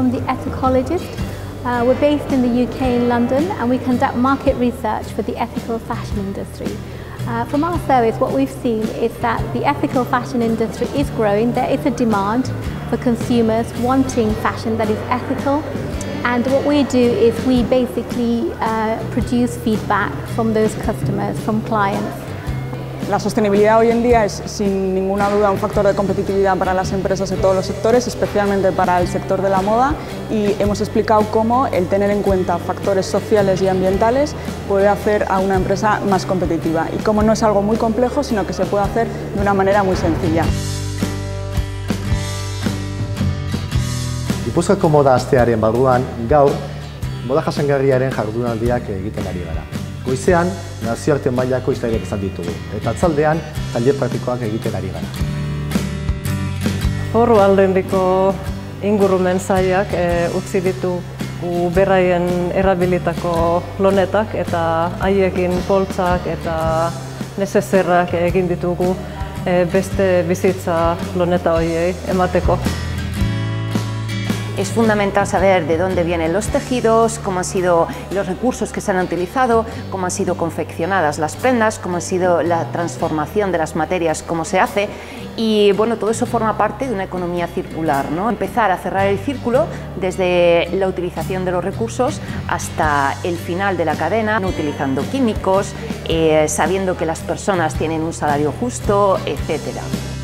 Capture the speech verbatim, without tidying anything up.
from The Ethicologist. Uh, we're based in the U K in London, and we conduct market research for the ethical fashion industry. Uh, from our service, what we've seen is that the ethical fashion industry is growing. There is a demand for consumers wanting fashion that is ethical. And what we do is we basically uh, produce feedback from those customers, from clients. La sostenibilidad hoy en día es sin ninguna duda un factor de competitividad para las empresas de todos los sectores, especialmente para el sector de la moda, y hemos explicado cómo el tener en cuenta factores sociales y ambientales puede hacer a una empresa más competitiva, y cómo no es algo muy complejo, sino que se puede hacer de una manera muy sencilla. Gipuzkoako moda astearen barruan, gaur, moda jasangarriaren jardunaldiak egiten ari gara. Goizean, nazioarte mailako izlariak izan ditugu, eta atzaldean, talde praktikoak egiten ari gara. Foru aldendiko ingurumen sailak e, utzi ditu beraien erabilitako lonetak eta haiekin poltsak eta nezezerrak egin ditugu e, beste bizitza loneta horiei emateko. Es fundamental saber de dónde vienen los tejidos, cómo han sido los recursos que se han utilizado, cómo han sido confeccionadas las prendas, cómo ha sido la transformación de las materias, cómo se hace. Y bueno, todo eso forma parte de una economía circular, ¿no? Empezar a cerrar el círculo desde la utilización de los recursos hasta el final de la cadena, no utilizando químicos, eh, sabiendo que las personas tienen un salario justo, etcétera.